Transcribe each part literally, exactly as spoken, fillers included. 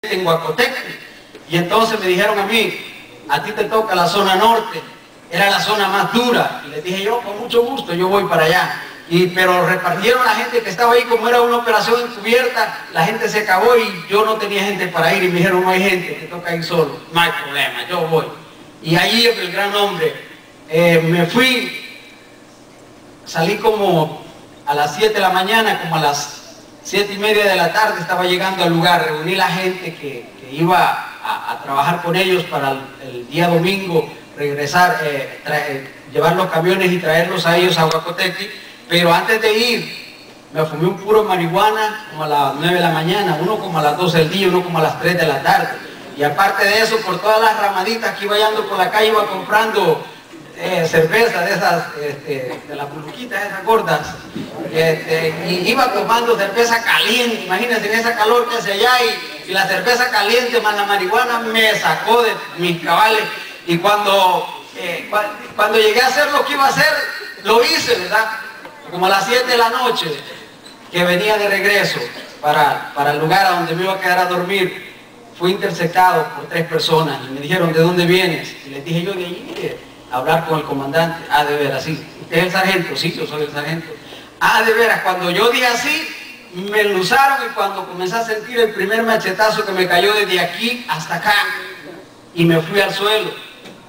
en Huacoteque. Y entonces me dijeron a mí, a ti te toca la zona norte, era la zona más dura. Y les dije yo, con mucho gusto, yo voy para allá. Y, pero repartieron la gente que estaba ahí, como era una operación encubierta, la gente se acabó y yo no tenía gente para ir. Y me dijeron, no hay gente, te toca ir solo. No hay problema, yo voy. Y allí el gran hombre, eh, me fui, salí como a las siete de la mañana, como a las siete y media de la tarde estaba llegando al lugar, reuní la gente que, que iba a, a trabajar con ellos para el, el día domingo, regresar, eh, traer, llevar los camiones y traerlos a ellos a Huacoteque. Pero antes de ir, me fumé un puro marihuana como a las nueve de la mañana, uno como a las doce del día, uno como a las tres de la tarde. Y aparte de eso, por todas las ramaditas que iba yendo por la calle, iba comprando eh, cerveza de esas, este, de las burbujitas esas gordas. Este, y iba tomando cerveza caliente, imagínense en esa calor que hace allá, y, y la cerveza caliente más la marihuana me sacó de mis cabales. Y cuando, eh, cuando llegué a hacer lo que iba a hacer, lo hice, ¿verdad? Como a las siete de la noche, que venía de regreso para, para el lugar a donde me iba a quedar a dormir, fui interceptado por tres personas y me dijeron, ¿de dónde vienes? Y les dije yo, de allí, eh, a hablar con el comandante. Ah, de veras, sí. ¿Usted es el sargento? Sí, yo soy el sargento. Ah, de veras, cuando yo dije así, me luzaron, y cuando comencé a sentir el primer machetazo que me cayó desde aquí hasta acá, y me fui al suelo.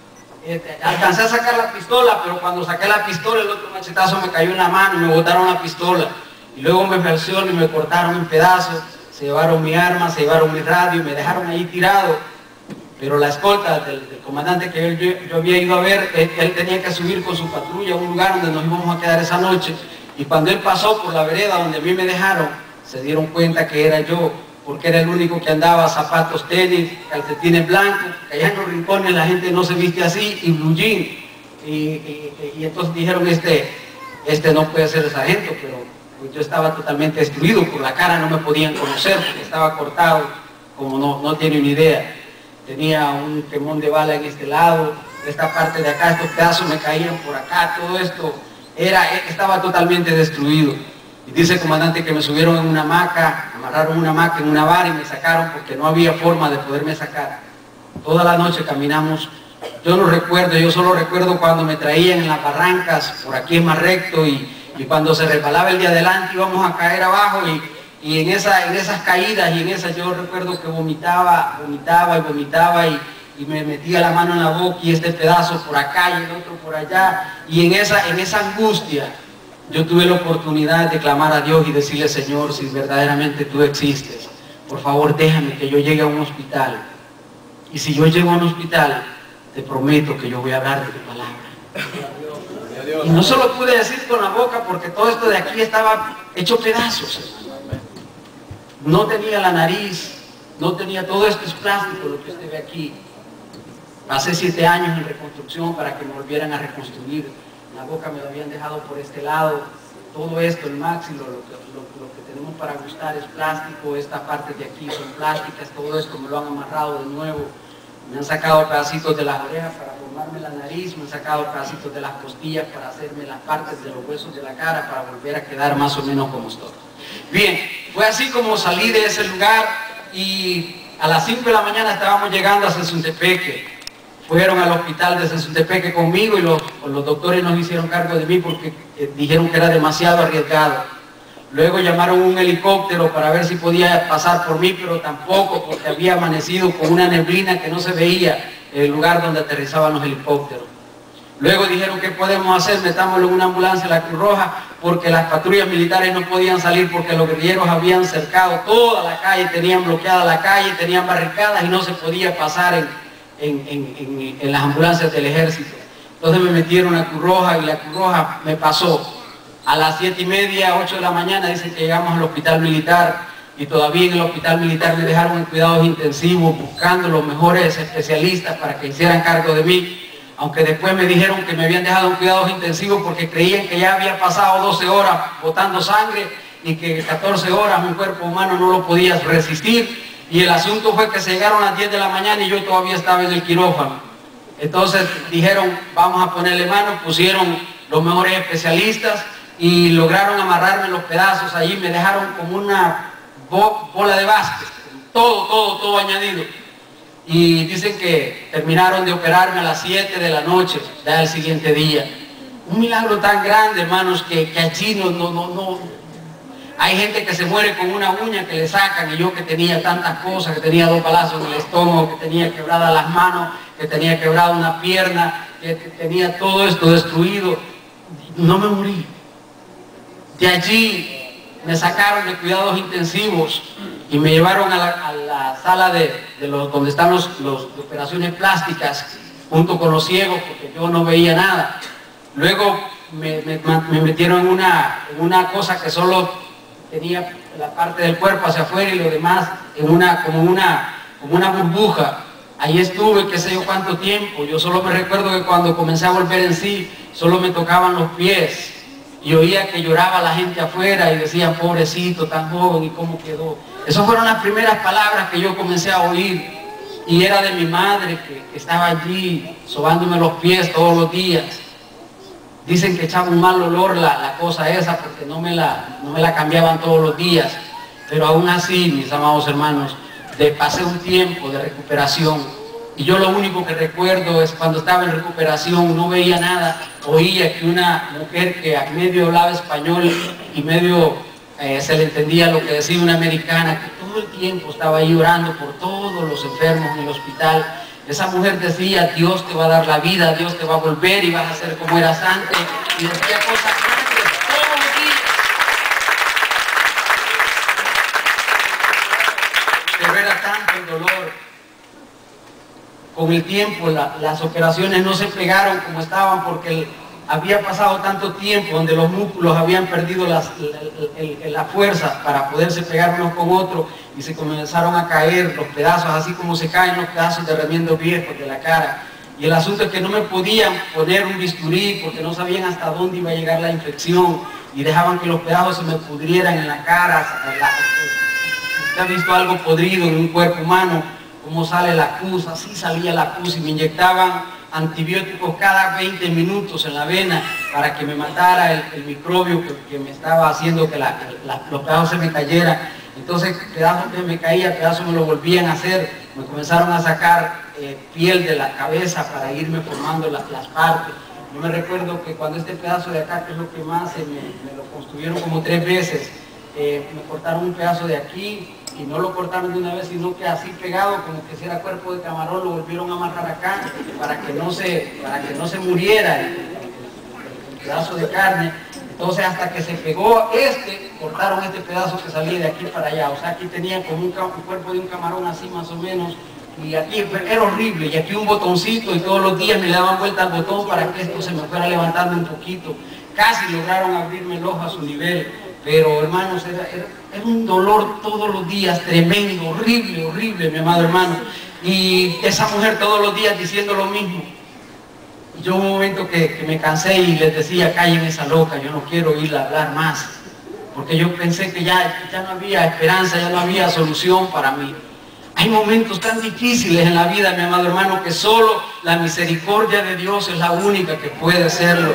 Alcancé a sacar la pistola, pero cuando saqué la pistola, el otro machetazo me cayó en la mano y me botaron la pistola. Y luego me versión y me cortaron en pedazos, se llevaron mi arma, se llevaron mi radio y me dejaron ahí tirado. Pero la escolta del, del comandante que yo, yo había ido a ver, él, él tenía que subir con su patrulla a un lugar donde nos íbamos a quedar esa noche. Y cuando él pasó por la vereda donde a mí me dejaron, se dieron cuenta que era yo, porque era el único que andaba zapatos, tenis, calcetines blancos, que allá en los rincones la gente no se viste así, y blue jean. Y, y, y entonces dijeron, este, este no puede ser el sargento, pero pues yo estaba totalmente destruido, por la cara no me podían conocer, porque estaba cortado, como no, no tienen ni idea. Tenía un quemón de bala en este lado, esta parte de acá, estos pedazos me caían por acá, todo esto, era, estaba totalmente destruido. Y dice el comandante que me subieron en una hamaca, amarraron una hamaca en una vara y me sacaron porque no había forma de poderme sacar. Toda la noche caminamos, yo no recuerdo, yo solo recuerdo cuando me traían en las barrancas, por aquí es más recto, y, y cuando se resbalaba el de adelante íbamos a caer abajo, y, y en, esa, en esas caídas y en esas yo recuerdo que vomitaba, vomitaba y vomitaba, y, y me metía la mano en la boca y este pedazo por acá y el otro por allá, y en esa, en esa angustia, yo tuve la oportunidad de clamar a Dios y decirle, Señor, si verdaderamente tú existes, por favor déjame que yo llegue a un hospital. Y si yo llego a un hospital, te prometo que yo voy a hablar de tu palabra. Y no solo pude decir con la boca, porque todo esto de aquí estaba hecho pedazos. No tenía la nariz, no tenía, todo esto es plástico lo que usted ve aquí. Pasé siete años en reconstrucción para que me volvieran a reconstruir. La boca me lo habían dejado por este lado, todo esto, el máximo, lo que, lo, lo que tenemos para gustar es plástico, esta parte de aquí son plásticas, todo esto me lo han amarrado de nuevo, me han sacado pedacitos de las orejas para formarme la nariz, me han sacado pedacitos de las costillas para hacerme las partes de los huesos de la cara para volver a quedar más o menos como estoy. Bien, fue así como salí de ese lugar y a las cinco de la mañana estábamos llegando a Sensuntepeque. Fueron al hospital de Sensuntepeque conmigo y los, los doctores nos hicieron cargo de mí porque eh, dijeron que era demasiado arriesgado. Luego llamaron un helicóptero para ver si podía pasar por mí, pero tampoco, porque había amanecido con una neblina que no se veía en el lugar donde aterrizaban los helicópteros. Luego dijeron, ¿qué podemos hacer? Metámoslo en una ambulancia en la Cruz Roja, porque las patrullas militares no podían salir porque los guerrilleros habían cercado toda la calle, tenían bloqueada la calle, tenían barricadas y no se podía pasar en... En, en, en, en las ambulancias del ejército. Entonces me metieron a Cruz Roja y la Cruz Roja me pasó. A las siete y media, ocho de la mañana dicen que llegamos al hospital militar y todavía en el hospital militar me dejaron en cuidados intensivos buscando los mejores especialistas para que hicieran cargo de mí, aunque después me dijeron que me habían dejado en cuidados intensivos porque creían que ya había pasado doce horas botando sangre y que catorce horas mi cuerpo humano no lo podía resistir. Y el asunto fue que se llegaron a las diez de la mañana y yo todavía estaba en el quirófano. Entonces dijeron, vamos a ponerle mano, pusieron los mejores especialistas y lograron amarrarme los pedazos allí, me dejaron como una bo bola de básquet, todo, todo, todo añadido. Y dicen que terminaron de operarme a las siete de la noche, ya el siguiente día. Un milagro tan grande, hermanos, que, que allí no, no, no, no. Hay gente que se muere con una uña que le sacan, y yo que tenía tantas cosas, que tenía dos balazos en el estómago, que tenía quebradas las manos, que tenía quebrada una pierna, que, que tenía todo esto destruido, no me morí. De allí me sacaron de cuidados intensivos y me llevaron a la, a la sala de, de los, donde están los, los de operaciones plásticas, junto con los ciegos, porque yo no veía nada. Luego me, me, me metieron en una, en una cosa que solo tenía la parte del cuerpo hacia afuera y lo demás en una, como, una, como una burbuja. Ahí estuve, qué sé yo cuánto tiempo. Yo solo me recuerdo que cuando comencé a volver en sí, solo me tocaban los pies. Y oía que lloraba la gente afuera y decían, pobrecito, tan joven, ¿y cómo quedó? Esas fueron las primeras palabras que yo comencé a oír. Y era de mi madre, que, que estaba allí sobándome los pies todos los días. Dicen que echaba un mal olor la, la cosa esa, porque no me, la, no me la cambiaban todos los días. Pero aún así, mis amados hermanos, de, pasé un tiempo de recuperación. Y yo lo único que recuerdo es cuando estaba en recuperación, no veía nada, oía que una mujer que a medio hablaba español y medio eh, se le entendía lo que decía una americana, que todo el tiempo estaba ahí orando por todos los enfermos en el hospital. Esa mujer decía, Dios te va a dar la vida, Dios te va a volver y vas a ser como eras antes. Y decía cosas grandes todos los días. Pero era tanto el dolor. Con el tiempo la, las operaciones no se pegaron como estaban, porque el, había pasado tanto tiempo donde los músculos habían perdido las, el, el, la fuerza para poderse pegar unos con otros, y se comenzaron a caer los pedazos, así como se caen los pedazos de remiendos viejos de la cara. Y el asunto es que no me podían poner un bisturí porque no sabían hasta dónde iba a llegar la infección, y dejaban que los pedazos se me pudrieran en la cara. La, ¿usted ha visto algo podrido en un cuerpo humano? Cómo sale la pus, así salía la pus, y me inyectaban antibióticos cada veinte minutos en la vena para que me matara el, el microbio que, que me estaba haciendo que la, la, los pedazos se me cayeran. Entonces, pedazos que me caía, pedazos me lo volvían a hacer, me comenzaron a sacar eh, piel de la cabeza para irme formando la, las partes. Yo me recuerdo que cuando este pedazo de acá, que es lo que más, se me, me lo construyeron como tres veces, eh, me cortaron un pedazo de aquí, y no lo cortaron de una vez, sino que así pegado, como que si era cuerpo de camarón, lo volvieron a amarrar acá para que no se, para que no se muriera el, el, el pedazo de carne. Entonces, hasta que se pegó este, cortaron este pedazo que salía de aquí para allá. O sea, aquí tenía como un, un cuerpo de un camarón así más o menos, y aquí era horrible, y aquí un botoncito, y todos los días me le daban vuelta al botón para que esto se me fuera levantando un poquito. Casi lograron abrirme el ojo a su nivel. Pero hermanos, era, era, era un dolor todos los días, tremendo, horrible, horrible, mi amado hermano. Y esa mujer todos los días diciendo lo mismo. Y yo un momento que, que me cansé y les decía, callen esa loca, yo no quiero oírla hablar más. Porque yo pensé que ya, ya no había esperanza, ya no había solución para mí. Hay momentos tan difíciles en la vida, mi amado hermano, que solo la misericordia de Dios es la única que puede hacerlo.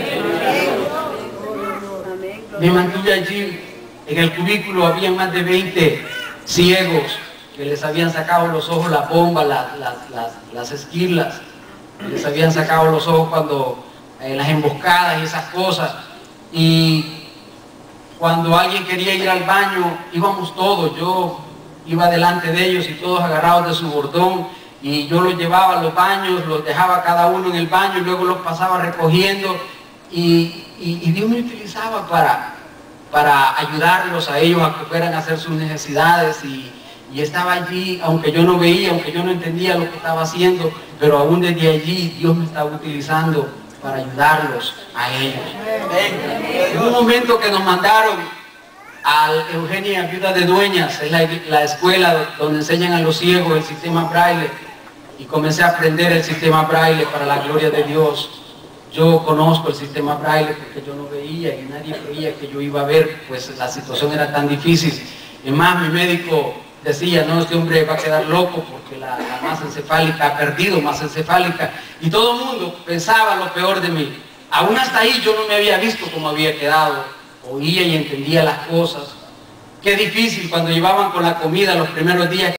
Me mantuve allí, en el cubículo había más de veinte ciegos que les habían sacado los ojos las bombas, las, las, las, las esquirlas, les habían sacado los ojos cuando eh, las emboscadas y esas cosas. Y cuando alguien quería ir al baño, íbamos todos, yo iba delante de ellos y todos agarrados de su bordón, y yo los llevaba a los baños, los dejaba cada uno en el baño y luego los pasaba recogiendo. Y, y, y Dios me utilizaba para, para ayudarlos a ellos a que fueran a hacer sus necesidades, y, y estaba allí, aunque yo no veía, aunque yo no entendía lo que estaba haciendo, pero aún desde allí Dios me estaba utilizando para ayudarlos a ellos. En un momento que nos mandaron a Eugenia Viuda de Dueñas, es la, la escuela donde enseñan a los ciegos el sistema Braille, y comencé a aprender el sistema Braille para la gloria de Dios. Yo conozco el sistema Braille porque yo no veía y nadie creía que yo iba a ver, pues la situación era tan difícil. Y más, mi médico decía, no, este hombre va a quedar loco porque la, la masa encefálica ha perdido masa encefálica. Y todo el mundo pensaba lo peor de mí. Aún hasta ahí yo no me había visto como había quedado. Oía y entendía las cosas. Qué difícil cuando llevaban con la comida los primeros días.